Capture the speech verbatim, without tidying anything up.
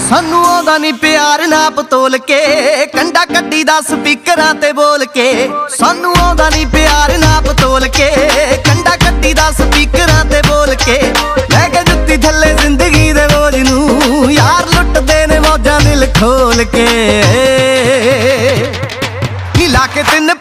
सानू आउंदा नी प्यार नाप तोल के, कंडा कड्डी दा स्पीकरां ते बोल के। सानू आउंदा नी प्यार नाप तोल के, कंडा कड्डी दा स्पीकरां ते बोल के। लैके जुत्ती थल्ले जिंदगी दे बोझ नूं, यार लुटदे ने मौजां दिल खोल के। नी ला के तिन